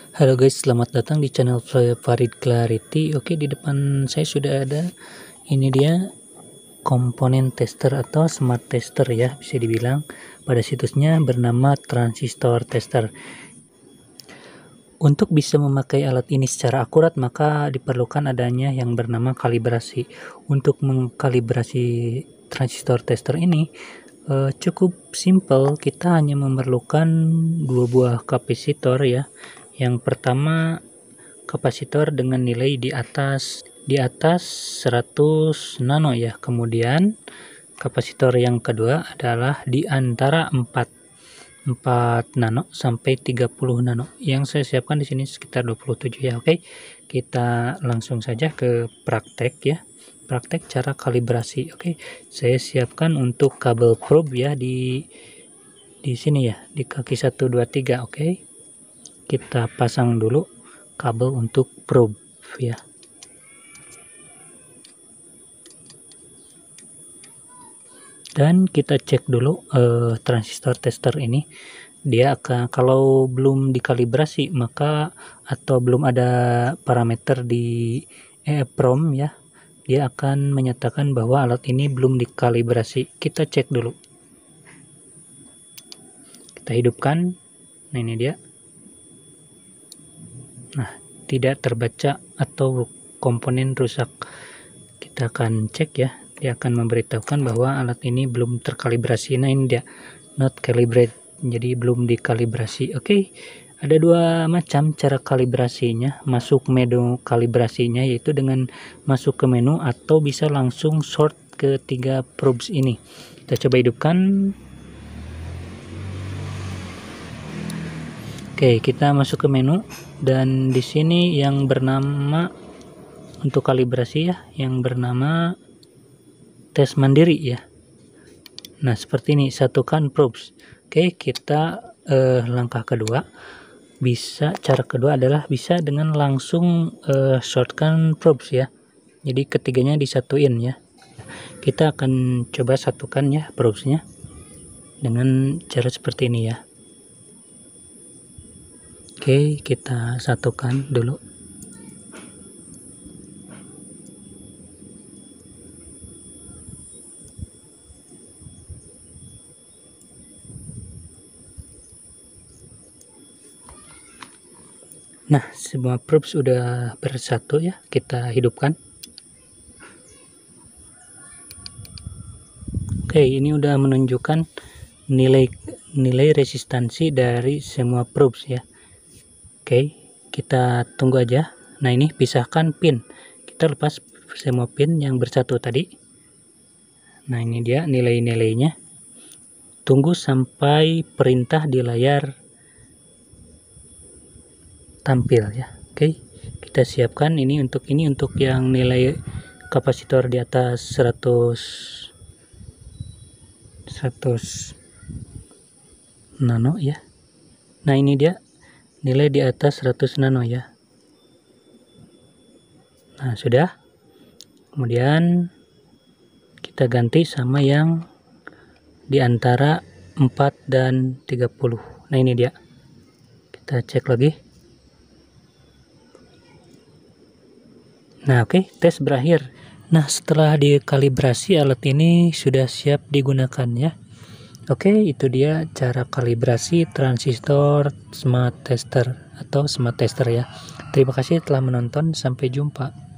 Halo guys, selamat datang di channel Farid Clarity. Oke, di depan saya sudah ada, ini dia komponen tester atau smart tester ya, bisa dibilang. Pada situsnya bernama Transistor Tester. Untuk bisa memakai alat ini secara akurat, maka diperlukan adanya yang bernama kalibrasi. Untuk mengkalibrasi transistor tester ini cukup simple. Kita hanya memerlukan dua buah kapasitor ya. Yang pertama kapasitor dengan nilai di atas 100 nano ya. Kemudian kapasitor yang kedua adalah di antara 4 nano sampai 30 nano. Yang saya siapkan di sini sekitar 27 ya. Oke. Kita langsung saja ke praktek ya. Praktek cara kalibrasi. Oke. Saya siapkan untuk kabel probe ya di sini ya, di kaki 1 2 3. Oke. Kita pasang dulu kabel untuk probe ya. Dan kita cek dulu transistor tester ini, dia akan, kalau belum dikalibrasi maka atau belum ada parameter di EEPROM ya, dia akan menyatakan bahwa alat ini belum dikalibrasi. Kita cek dulu, kita hidupkan. Nah, ini dia. Nah, tidak terbaca atau komponen rusak. Kita akan cek ya, dia akan memberitahukan bahwa alat ini belum terkalibrasi. Nah, ini dia, not calibrate, jadi belum dikalibrasi. Oke. Ada dua macam cara kalibrasinya. Masuk menu kalibrasinya yaitu dengan masuk ke menu, atau bisa langsung sort ke 3 probes ini. Kita coba hidupkan. Oke, kita masuk ke menu, dan di sini yang bernama untuk kalibrasi ya, yang bernama tes mandiri ya. Nah, seperti ini, satukan probes. Oke, kita langkah kedua, cara kedua adalah bisa dengan langsung shortkan probes ya. Jadi ketiganya disatuin ya. Kita akan coba satukan ya probesnya dengan cara seperti ini ya. Oke, kita satukan dulu. Nah, semua probes sudah bersatu ya, kita hidupkan. Oke, ini udah menunjukkan nilai resistansi dari semua probes ya. Oke, kita tunggu aja. Nah, ini pisahkan pin. Kita lepas semua pin yang bersatu tadi. Nah, ini dia nilai-nilainya. Tunggu sampai perintah di layar tampil ya. Oke, kita siapkan ini untuk yang nilai kapasitor di atas 100 nano ya. Nah, ini dia nilai di atas 100 nano ya. Nah, sudah. Kemudian kita ganti sama yang di antara 4 dan 30. Nah, ini dia. Kita cek lagi. Nah, oke, tes berakhir. Nah, setelah dikalibrasi, alat ini sudah siap digunakan ya. Oke, itu dia cara kalibrasi transistor smart tester atau smart tester ya. Terima kasih telah menonton, sampai jumpa.